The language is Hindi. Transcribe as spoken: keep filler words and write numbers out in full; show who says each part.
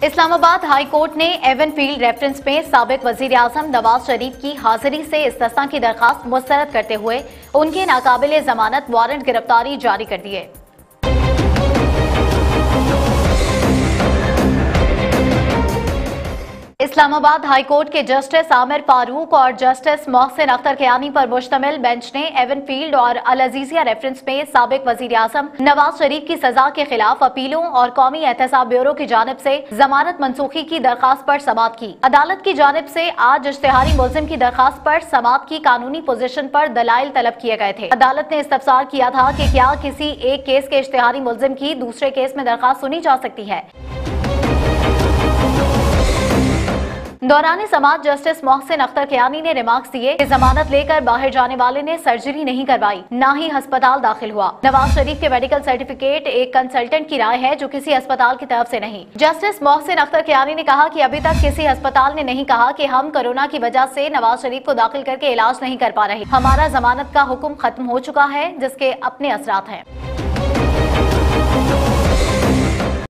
Speaker 1: इस्लामाबाद हाई कोर्ट ने एवन फील्ड रेफरेंस में साबिक वजीर आजम नवाज शरीफ की हाजिरी से इस्तिस्ना की दरखास्त मुस्तरद करते हुए उनके नाकाबिल ज़मानत वारंट गिरफ्तारी जारी कर दी है। इस्लामाबाद हाई कोर्ट के जस्टिस आमिर फारूक और जस्टिस मोहसिन अख्तर कियानी पर मुश्तमिल बेंच ने एवन फील्ड और अल अजीजिया रेफरेंस में साबिक वजीर आजम नवाज शरीफ की सजा के खिलाफ अपीलों और कौमी एहतसाब ब्यूरो की जानिब से जमानत मनसूखी की दरखास्त पर समाअत की। अदालत की जानिब से आज इश्तिहारी मुल्जिम की दरखास्त पर समाअत की कानूनी पोजीशन पर दलाइल तलब किए गए थे। अदालत ने इस्तफसार किया था कि क्या किसी एक केस के इश्तिहारी मुल्जिम की दूसरे केस में दरखास्त सुनी जा सकती है। दौरान समाअत जस्टिस मोहसिन अख्तर कियानी ने रिमार्क्स दिए कि जमानत लेकर बाहर जाने वाले ने सर्जरी नहीं करवाई, न ही अस्पताल दाखिल हुआ। नवाज शरीफ के मेडिकल सर्टिफिकेट एक कंसल्टेंट की राय है जो किसी अस्पताल की तरफ से नहीं। जस्टिस मोहसिन अख्तर कियानी ने कहा कि अभी तक किसी अस्पताल ने नहीं कहा कि हम कोरोना की वजह से नवाज शरीफ को दाखिल करके इलाज नहीं कर पा रहे। हमारा जमानत का हुक्म खत्म हो चुका है जिसके अपने असरात हैं।